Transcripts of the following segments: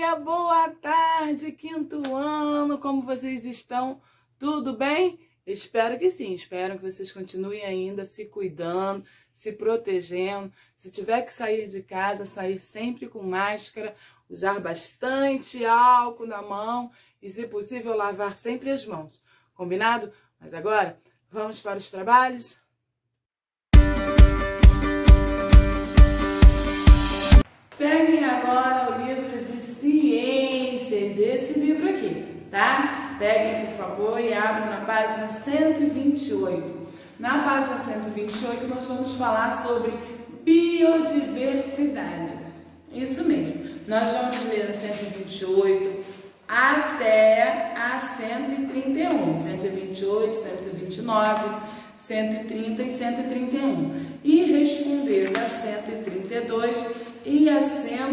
dia, boa tarde, quinto ano, como vocês estão? Tudo bem? Espero que sim, espero que vocês continuem ainda se cuidando, se protegendo. Se tiver que sair de casa, sair sempre com máscara, usar bastante álcool na mão e, se possível, lavar sempre as mãos. Combinado? Mas agora, vamos para os trabalhos? Peguem agora o livro de ciências, esse livro aqui, tá? Peguem, por favor, e abram na página 128. Na página 128, nós vamos falar sobre biodiversidade. Isso mesmo. Nós vamos ler a 128 até a 131. 128, 129, 130 e 131. E responder a 132 e a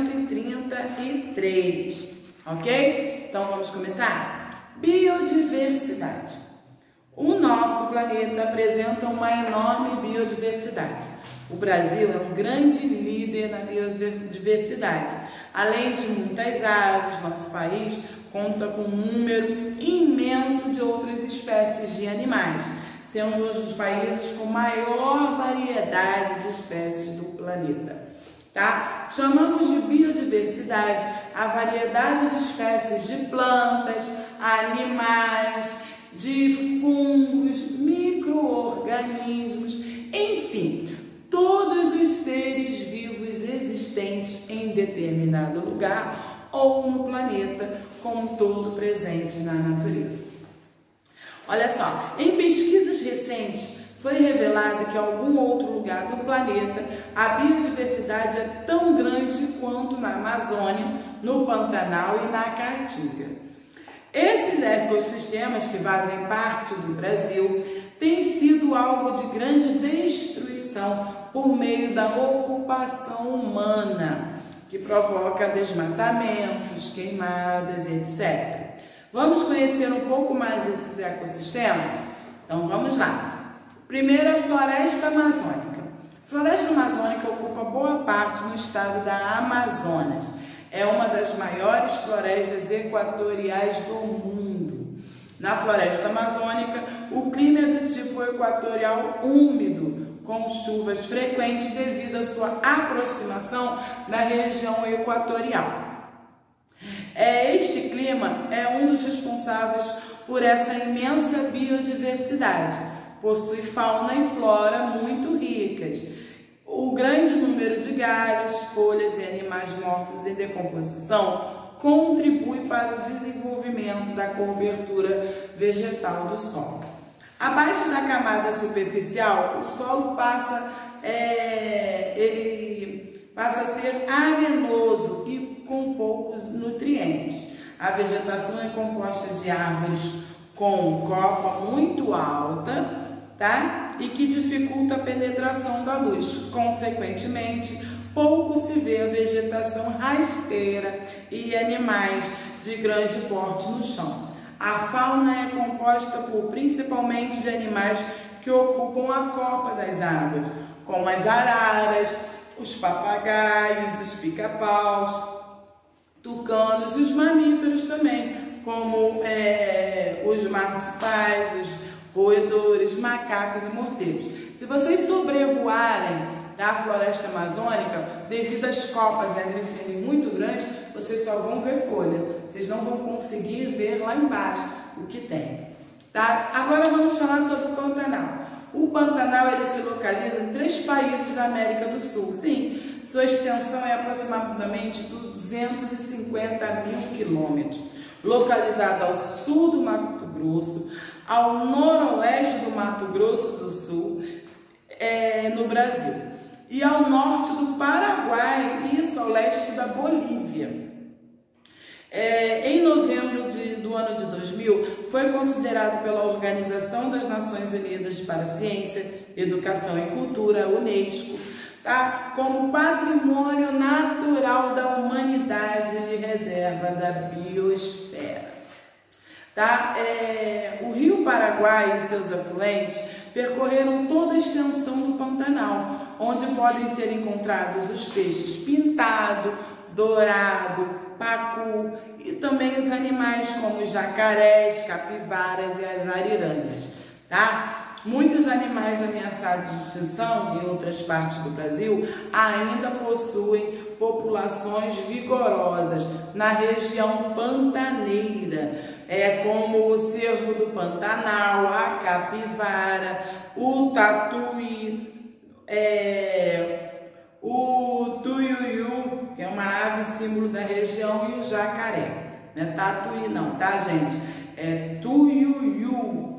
133, ok? Então vamos começar? Biodiversidade. O nosso planeta apresenta uma enorme biodiversidade. O Brasil é um grande líder na biodiversidade. Além de muitas aves, nosso país conta com um número imenso de outras espécies de animais, sendo um dos países com maior variedade de espécies do planeta. Tá? Chamamos de biodiversidade a variedade de espécies de plantas, animais, de fungos, micro-organismos, enfim, todos os seres vivos existentes em determinado lugar ou no planeta, como todo presente na natureza. Olha só, em pesquisas recentes, foi revelado que em algum outro lugar do planeta a biodiversidade é tão grande quanto na Amazônia, no Pantanal e na Caatinga. Esses ecossistemas que fazem parte do Brasil têm sido alvo de grande destruição por meio da ocupação humana, que provoca desmatamentos, queimadas, etc. Vamos conhecer um pouco mais desses ecossistemas? Então vamos lá. Primeiro, a floresta amazônica. A floresta amazônica ocupa boa parte no estado da Amazonas. É uma das maiores florestas equatoriais do mundo. Na floresta amazônica, o clima é do tipo equatorial úmido, com chuvas frequentes devido à sua aproximação da região equatorial. Este clima é um dos responsáveis por essa imensa biodiversidade. Possui fauna e flora muito ricas. O grande número de galhos, folhas e animais mortos em decomposição contribui para o desenvolvimento da cobertura vegetal do solo. Abaixo da camada superficial, o solo passa a ser arenoso e com poucos nutrientes. A vegetação é composta de árvores com copa muito alta, tá? E que dificulta a penetração da luz. Consequentemente, pouco se vê a vegetação rasteira e animais de grande porte no chão. A fauna é composta principalmente de animais que ocupam a copa das árvores, como as araras, os papagaios, os pica-paus, tucanos e os mamíferos também, como os marsupiais, os roedores, macacos e morcegos. Se vocês sobrevoarem da floresta amazônica, devido às copas deles serem muito grandes, vocês só vão ver folha. Vocês não vão conseguir ver lá embaixo o que tem. Tá? Agora vamos falar sobre o Pantanal. O Pantanal ele se localiza em 3 países da América do Sul. Sim, sua extensão é aproximadamente 250 mil quilômetros. Localizado ao sul do Mato Grosso, ao noroeste do Mato Grosso do Sul, no Brasil, e ao norte do Paraguai e isso ao leste da Bolívia. Em novembro do ano de 2000, foi considerado pela Organização das Nações Unidas para a Ciência, Educação e Cultura, UNESCO, tá? Como patrimônio natural da humanidade de reserva da biosfera. Tá? O rio Paraguai e seus afluentes percorreram toda a extensão do Pantanal, onde podem ser encontrados os peixes pintado, dourado, pacu e também os animais como os jacarés, capivaras e as ariranhas, tá? Muitos animais ameaçados de extinção em outras partes do Brasil ainda possuem populações vigorosas na região pantaneira, como o cervo do Pantanal, a capivara, o tatuí, o tuiuiu, que é uma ave símbolo da região, e o jacaré. Não é tatuí não, tá, gente? É tuiuiu.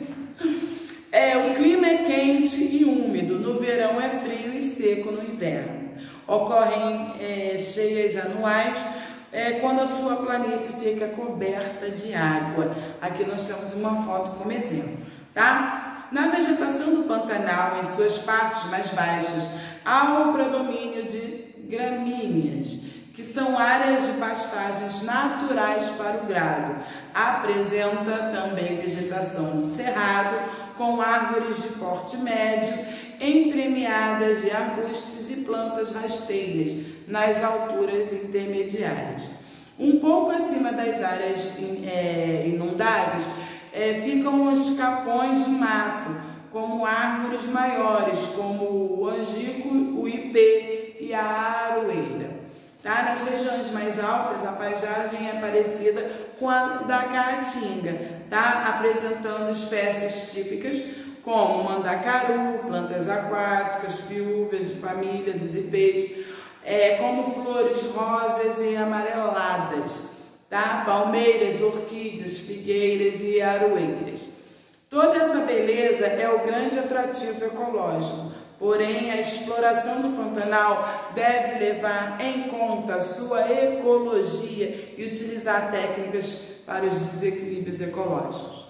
O clima é quente e úmido, no verão é frio e seco no inverno. Ocorrem cheias anuais quando a sua planície fica coberta de água. Aqui nós temos uma foto como exemplo, tá? Na vegetação do Pantanal, em suas partes mais baixas, há o predomínio de gramíneas, que são áreas de pastagens naturais para o gado. Apresenta também vegetação do cerrado, com árvores de porte médio, entremeadas de arbustos e plantas rasteiras nas alturas intermediárias. Um pouco acima das áreas inundáveis ficam os capões de mato, como árvores maiores, como o angico, o ipê e a aroeira. Tá? Nas regiões mais altas, a paisagem é parecida com a da Caatinga, tá? Apresentando espécies típicas como mandacaru, plantas aquáticas, piúvas de família dos ipês, como flores rosas e amareladas, tá? Palmeiras, orquídeas, figueiras e aroeiras. Toda essa beleza é o grande atrativo ecológico. Porém, a exploração do Pantanal deve levar em conta a sua ecologia e utilizar técnicas para os desequilíbrios ecológicos.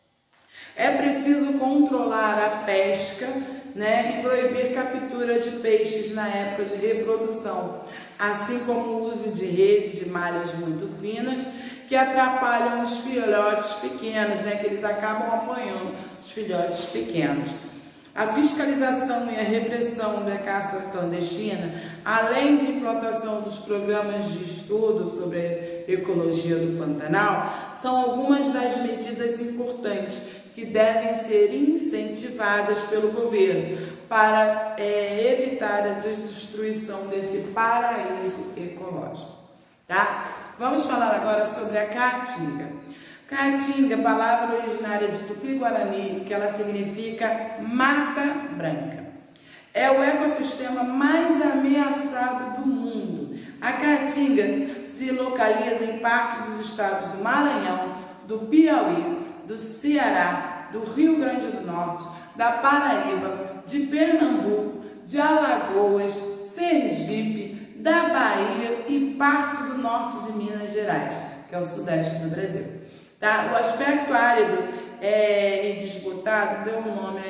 É preciso controlar a pesca, e proibir captura de peixes na época de reprodução, assim como o uso de rede de malhas muito finas que atrapalham os filhotes pequenos, que eles acabam apanhando os filhotes pequenos. A fiscalização e a repressão da caça clandestina, além de implantação dos programas de estudo sobre a ecologia do Pantanal, são algumas das medidas importantes que devem ser incentivadas pelo governo para evitar a destruição desse paraíso ecológico. Tá? Vamos falar agora sobre a caatinga. Caatinga, palavra originária de Tupi-Guarani, que ela significa mata branca. É o ecossistema mais ameaçado do mundo. A caatinga se localiza em parte dos estados do Maranhão, do Piauí, do Ceará, do Rio Grande do Norte, da Paraíba, de Pernambuco, de Alagoas, Sergipe, da Bahia e parte do norte de Minas Gerais, que é o sudeste do Brasil. Tá? O aspecto árido e disputado deu um nome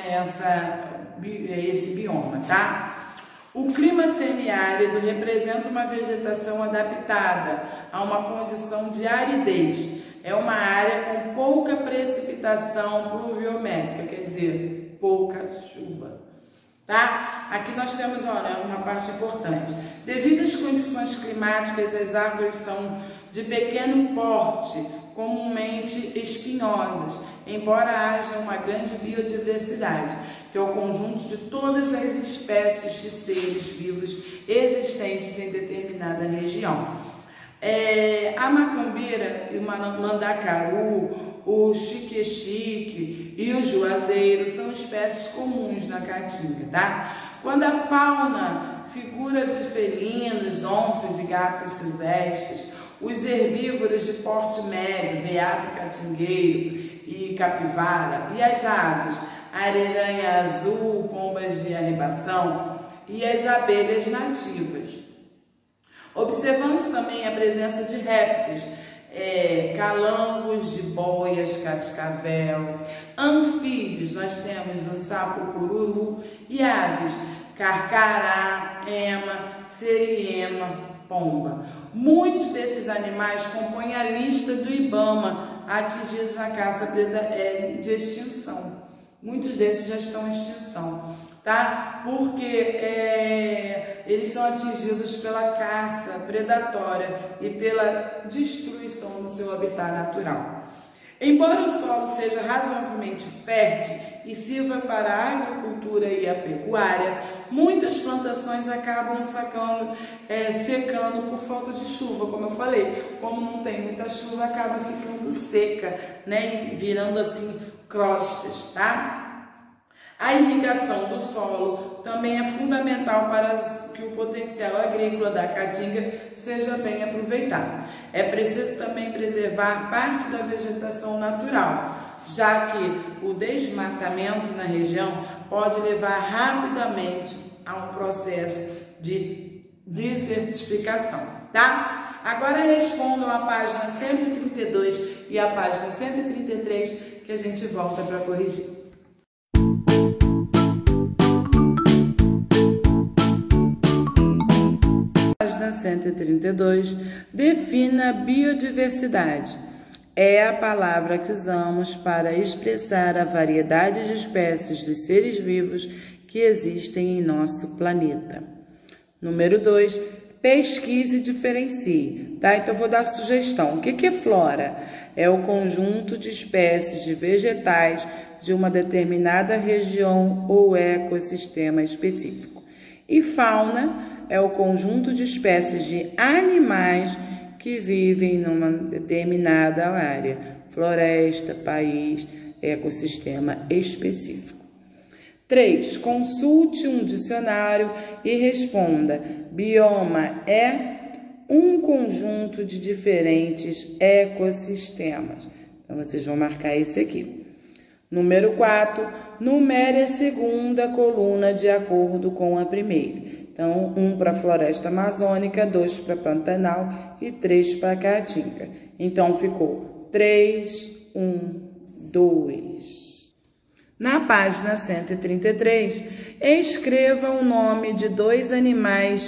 a esse bioma. Tá? O clima semiárido representa uma vegetação adaptada a uma condição de aridez. É uma área com pouca precipitação pluviométrica, quer dizer, pouca chuva. Tá? Aqui nós temos uma parte importante. Devido às condições climáticas, as árvores são de pequeno porte, comumente espinhosas, embora haja uma grande biodiversidade, que é o conjunto de todas as espécies de seres vivos existentes em determinada região. A macambeira e o mandacaru, o xique-xique e o juazeiro são espécies comuns na caatinga, tá? Quando a fauna figura de felinos, onças e gatos silvestres, os herbívoros de porte médio, veado catingueiro e capivara, e as aves, ariranha azul, pombas de arribação e as abelhas nativas. Observamos também a presença de répteis, calangos, jiboias, cascavel, anfíbios, nós temos o sapo cururu e aves, carcará, ema, seriema, pomba. Muitos desses animais compõem a lista do IBAMA atingidos na caça de extinção. Muitos desses já estão em extinção. tá? Porque eles são atingidos pela caça predatória e pela destruição do seu habitat natural. Embora o solo seja razoavelmente fértil e sirva para a agricultura e a pecuária, muitas plantações acabam secando por falta de chuva, como eu falei. Como não tem muita chuva, acaba ficando seca, né? Virando assim crostas, tá? A irrigação do solo também é fundamental para que o potencial agrícola da caatinga seja bem aproveitado. É preciso também preservar parte da vegetação natural, já que o desmatamento na região pode levar rapidamente a um processo de desertificação, tá? Agora respondam a página 132 e a página 133 que a gente volta para corrigir. Página 132, defina biodiversidade. É a palavra que usamos para expressar a variedade de espécies de seres vivos que existem em nosso planeta. Número 2, pesquise e diferencie, tá? Então, eu vou dar sugestão. O que é flora? É o conjunto de espécies de vegetais de uma determinada região ou ecossistema específico. E fauna é o conjunto de espécies de animais que vivem numa determinada área, floresta, país, ecossistema específico. 3. Consulte um dicionário e responda. Bioma é um conjunto de diferentes ecossistemas. Então, vocês vão marcar esse aqui. Número 4. Numere a segunda coluna de acordo com a primeira. Então, 1 para a floresta amazônica, 2 para Pantanal e 3 para a Caatinga. Então, ficou 3, 1, 2. Na página 133, escreva o nome de 2 animais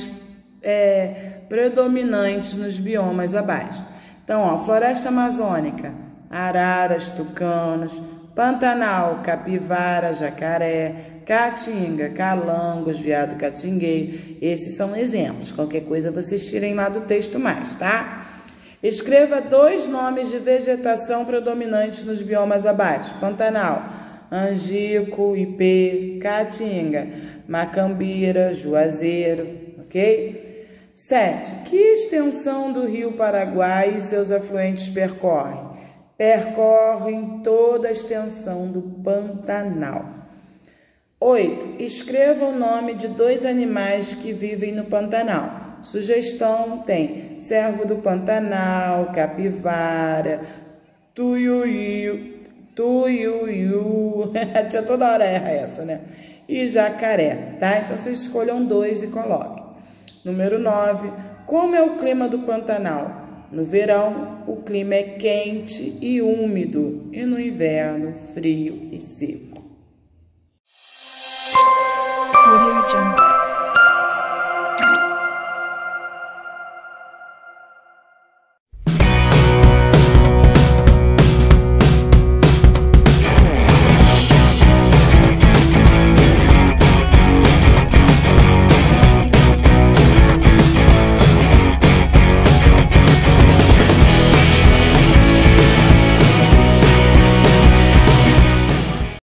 predominantes nos biomas abaixo. Então, ó, floresta amazônica, araras, tucanos, Pantanal, capivara, jacaré, caatinga, calangos, veado catingueiro. Esses são exemplos. Qualquer coisa vocês tirem lá do texto mais, tá? Escreva 2 nomes de vegetação predominantes nos biomas abaixo. Pantanal, angico, ipê, caatinga, macambira, juazeiro, ok? 7. Que extensão do rio Paraguai e seus afluentes percorrem? Percorrem toda a extensão do Pantanal. 8. Escreva o nome de 2 animais que vivem no Pantanal. Sugestão tem cervo do Pantanal, capivara, tuiuiu, tinha toda hora erra essa, né? E jacaré, tá? Então, vocês escolham 2 e coloquem. Número 9. Como é o clima do Pantanal? No verão, o clima é quente e úmido, e no inverno, frio e seco.